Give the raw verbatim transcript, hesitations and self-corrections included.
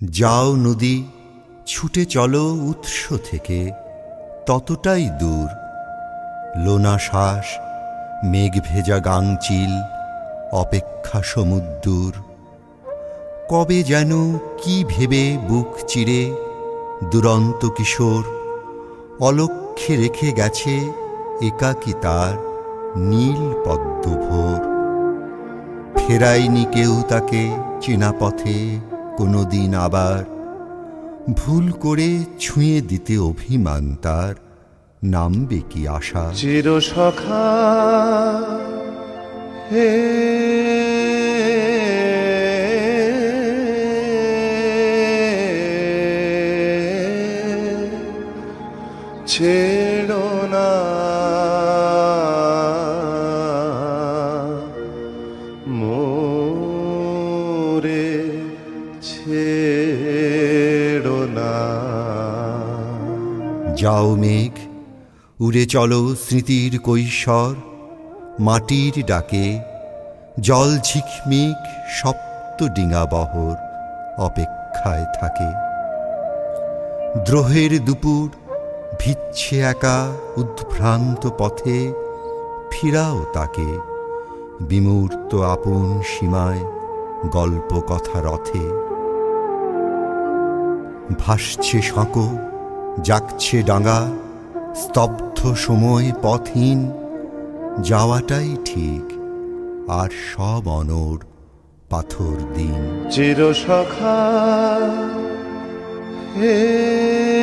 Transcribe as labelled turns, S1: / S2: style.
S1: যাও নদী, ছুটে চলো উৎস থেকে, ততটাই দূর। লোনা শ্বাস, মেঘ ভেজা গাংচিল, অপেক্ষা সমুদ্দূর। কবে যেন কি ভেবে বুক চিরে দুরন্ত কিশোর অলক্ষ্যে রেখে গেছে একাকী তার নীল পদ্মভোর। ফেরায়নি কেউ তাকে চেনা পথে কোনোদিন আবার, ভুল করে ছুঁয়ে দিতে অভিমান তার নামবে কি আশা।
S2: চিরসখা হে ছেড়ো না মোরে, ছেড়ো না।
S1: যাও মেঘ, উড়ে চলো স্মৃতির কৈশোর, মাটির ডাকে জল ঝিকমিক সপ্ত ডিঙা বহর অপেক্ষায় থাকে। দ্রোহের দুপুর ভিচ্ছে একা উদ্ভ্রান্ত পথে, ফিরাও তাকে বিমূর্ত আপন সীমায় গল্প কথা রথে। ভাসছে সাঁকো, জাগছে ডাঙা, স্তব্ধ সময় পথহীন, যাওয়াটাই ঠিক আর সব অনড় পাথর দিন।
S2: চিরসখা হে